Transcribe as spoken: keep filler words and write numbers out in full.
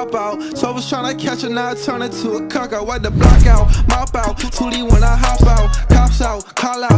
pop out. So I was tryna catch her, now I turn it to a cock out. Wipe the block out, mop out, Tootie when I hop out. Cops out, call out.